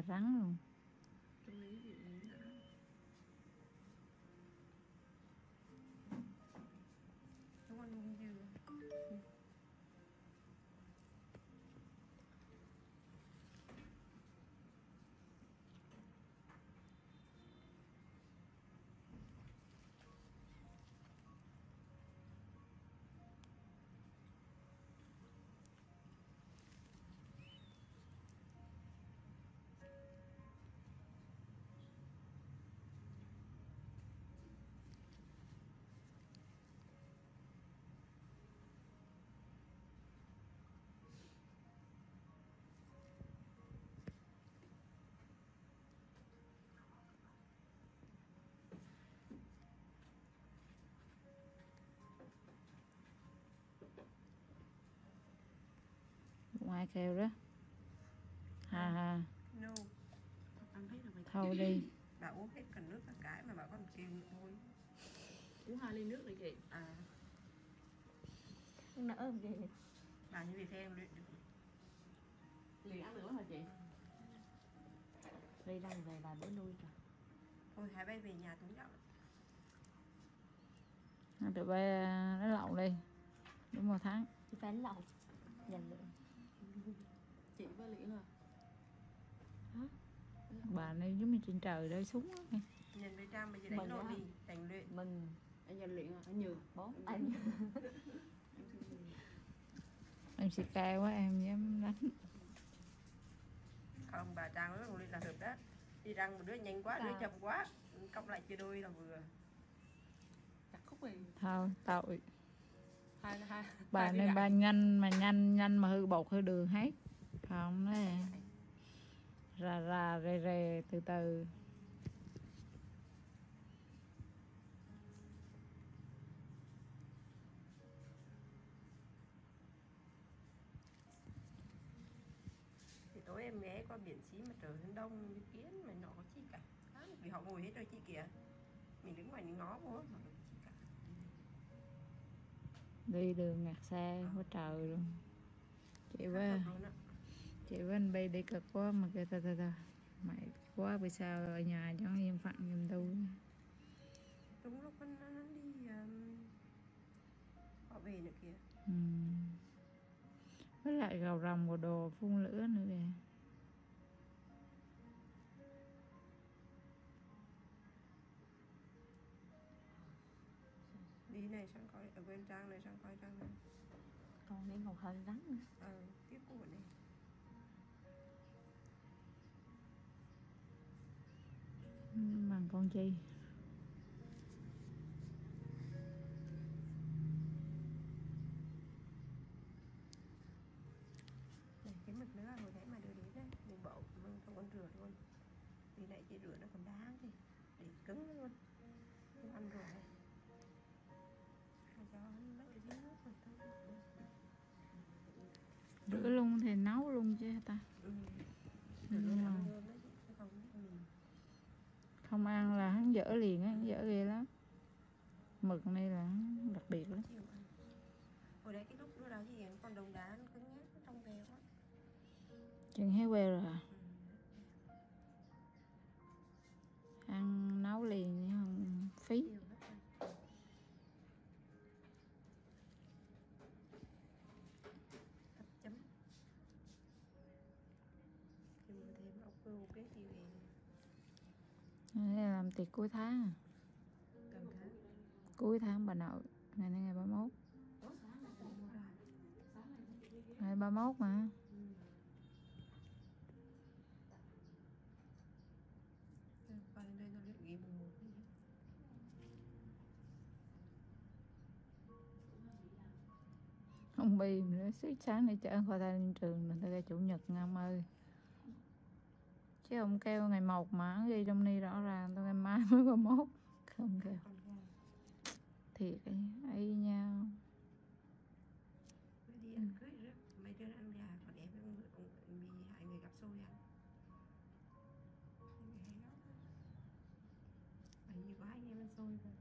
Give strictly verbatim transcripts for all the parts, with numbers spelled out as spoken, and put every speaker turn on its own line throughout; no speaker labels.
rắn luôn.
Trong lý thì lý hả? Chúng con không dừa.
Không ai kêu đó. Hà hà.
No. Ăn hết rồi mày.
Thôi đi.
Bà uống hết cần nước cả cái mà bà còn kêu nữa thôi.
Uống hai ly nước này chị.
À.
Nỡ không chị?
Bà như vậy theo luyện được.
Liền ăn được hả chị? Đi răng về bà bữa nuôi rồi.
Thôi hai bay về nhà túi nhậu.
Tụi bay nó lậu đi. Đúng một tháng.
Chị phải lậu. Dành lượng. Chị với Liễn à? Hả?
Bà này giống như trên trời rơi xuống á.
Nhìn với Trang bây giờ đánh nồi đi, đánh luyện.
Mình anh dành luyện à? Anh Nhường. Bốn. Anh.
Em xì ca quá em dám đánh.
Không, bà Trang với con Linh là hợp đó. Đi răng một đứa nhanh quá, đứa chậm quá. Cọc lại chia đôi là vừa.
Chặt khúc gì?
Thôi, tội.
Hai, hai,
Bà nên bà nhanh mà nhanh nhanh mà hư bột hư đường hết. Không đấy. Rà rà rề rề từ từ.
Thì tối em ghé qua biển xí mà trời hướng đông như kiến mà nó có chi cả. Vì họ ngồi hết rồi chị kìa. Mình đứng ngoài mình ngó vô mà chi cả.
Đi đường ngạt xe quá trời luôn. Chị với chị với anh bay đi cực quá mà kêu ta ta ta mày quá vì sao ở nhà cho yên phận giùm tôi.
Đúng lúc nó, nó đi um, họ về nữa kìa.
Ừ. Với lại gầu rồng của đồ phun lửa nữa kìa.
Đi này sang coi ở bên Trang này sang coi Trang này.
Còn đi một hơi rắn nữa.
Ờ, tiếp của này.
Bằng con chi.
Này cái mực nữa hồi nãy mà đưa đến đấy, mình bỏ mình không ăn rửa luôn. Vì nãy chị rửa nó còn đáng thì để cứng luôn. Không ăn rồi. Cho nó ở dưới nước rồi thôi.
Rửa luôn thì nấu luôn chứ ta.
Ừ.
Ừ.
Ăn luôn đấy, không mình
không ăn là hắn dở liền á, dở ghê lắm. Mực này là đặc biệt lắm.
Hồi đấy cái lúc đó đó thì còn đồng đá nó cứng nhát trong veo á.
Chừng héo queo rồi à?
Ừ.
Ăn nấu liền chứ không phí.
Thập chấm. Thì mua thêm ốc bươu cái gì về.
Đây là làm tiệc cuối tháng à?
Tầm tháng.
Cuối tháng bà nội. Ngày nay ngày ba mươi mốt. Ngày ba mươi mốt mà.
Ừ. Qua đến đây nó luyện ghi mùng một.
Không bi nữa, suốt sáng nay chở khoai tây lên trường rồi, ta ra chủ nhật Ngâm ơi. Chứ ông kêu ngày một mà ghi trong ni rõ ràng, tôi ngày mai mới ba mươi mốt. Không kêu. Thiệt ấy, ấy nhau.
Đi ăn cưới rất mấy đứa ăn gà, còn em với ông bị hai người gặp xôi ăn. Bởi vì có hai anh em ăn xôi và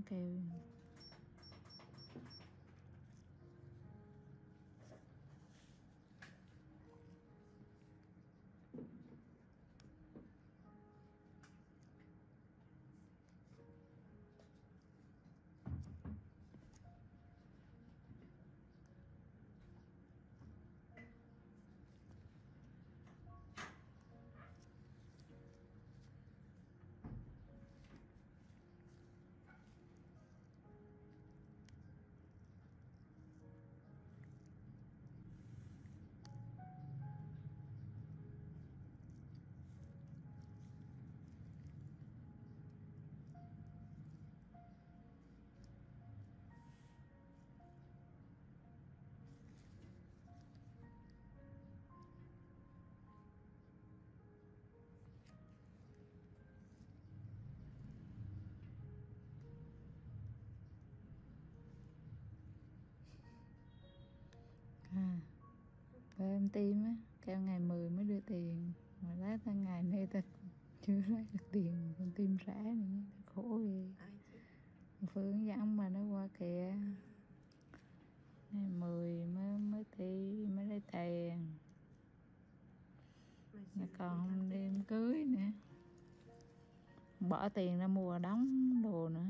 bánh keo. À, và em tim á, kêu ngày mười mới đưa tiền, mà lát tới ngày nay ta chưa lấy được tiền, con tim rã nữa, khổ ghê.
Ai chứ?
Phương dẫn mà nó qua kìa, ngày mười mới mới ti mới lấy tiền,
Mà
mà
chưa
còn
đi
không
làm
đêm cưới nữa, bỏ tiền ra mua đóng đồ nữa.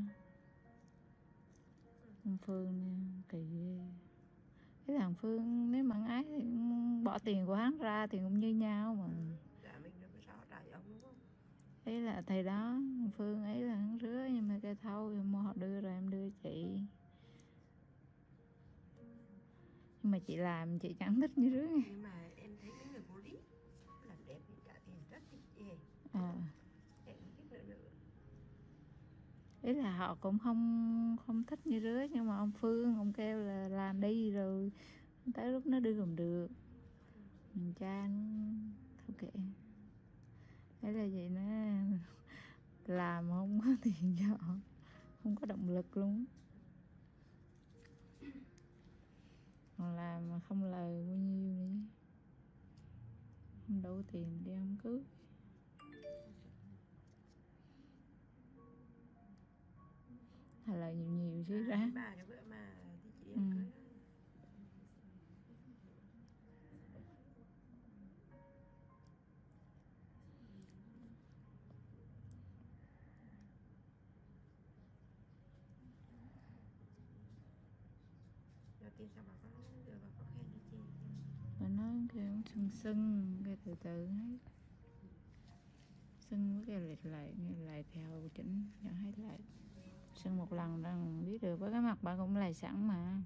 Con Phương nè, kỳ ghê. Cái thằng Phương nếu mà hắn ái thì bỏ tiền của hắn ra thì cũng như nhau mà.
Dạ mình đâu có rõ ràng ông đúng không?
Ấy là thầy đó, con Phương ấy là hắn rứa, nhưng mà cái thôi mua họ đưa rồi em đưa chị. Nhưng mà chị làm chị chẳng thích như rứa nghe.
Nhưng mà em thấy cái người vô lý làm đẹp thì trả tiền rất thích chê.
À,
Em không thích nữa nữa.
ý là họ cũng không không thích như rứa, nhưng mà ông Phương ông kêu là làm đi rồi tới lúc nó đưa còn được. Mình cha nó thôi kệ. Thế là vậy nó làm không có tiền cho họ, không có động lực luôn. Còn làm mà không lời bao nhiêu nữa, không đủ tiền đi đám cưới. Hay là nhiều nhiều chứ
À,
ra.
cái bà cái bữa mà thì chị em
Ừ.
cưới đó. Đầu tiên sao bà có đưa bà có khen cho chị?
Mà nó kêu sưng sưng, cái từ từ hết. Sưng với cái lệch lại, nghe lại theo chỉnh cho hết lại. Sưng một lần rằng biết được, với cái mặt bà cũng lầy sẵn mà.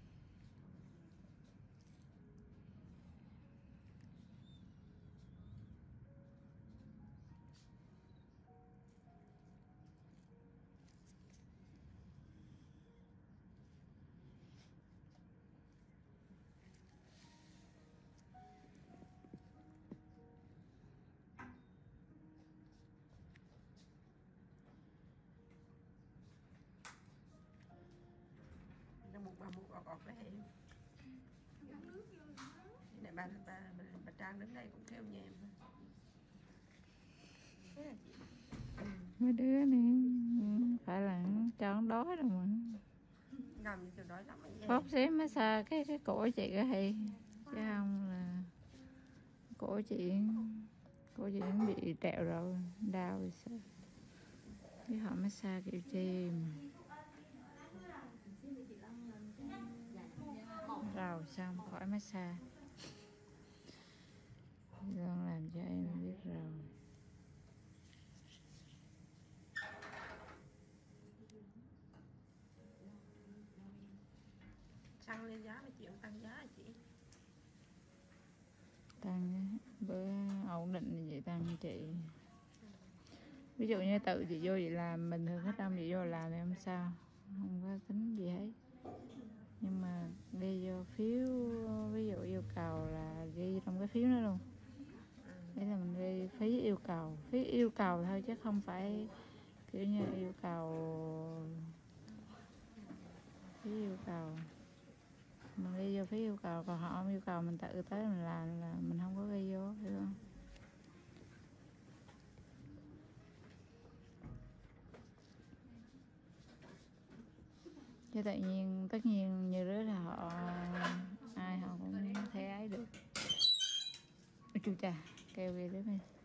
Nó buộc bà buộc ọt ọt đấy em. Này bà, bà, bà, bà Trang đứng đây cũng kêu nhà em. Thế là chị. Ừ.
Mấy đứa này phải là cho nó đói rồi mà.
Ngầm như kiểu đói lắm anh
Bóp xíu mới xa cái cái cổ chị cái hay, chứ không là cổ chị cổ chị cũng bị trẹo rồi, đau rồi sao. Với họ massage kiểu chi mà rầu xong khỏi massage, luôn làm cho em biết rồi.
Xăng lên giá mà chị cũng tăng giá hả chị?
Tăng bữa ổn định thì vậy tăng chị. Ví dụ như tự chị vô chị làm, bình thường khách đông chị vô làm thì không sao, không có tính gì hết. Nhưng mà ghi vô phiếu, ví dụ yêu cầu là ghi trong cái phiếu đó luôn. Đấy là mình ghi phí yêu cầu, phí yêu cầu thôi chứ không phải kiểu như yêu cầu phí yêu cầu. Mình ghi vô phí yêu cầu, còn họ không yêu cầu mình tự tới mình làm là mình không có ghi vô, hiểu không? Cái tự nhiên tất nhiên như đứa là họ ai họ cũng thấy ấy được. Ôi chu chà, kêu ghê đứa này.